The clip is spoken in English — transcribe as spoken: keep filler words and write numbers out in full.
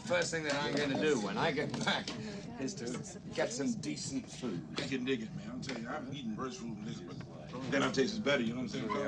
first thing that I'm going to do when I get back is to get some decent food. I can dig it, man. I'm telling you, I've eaten worse food than this, but then I'll taste it's better, you know what I'm saying?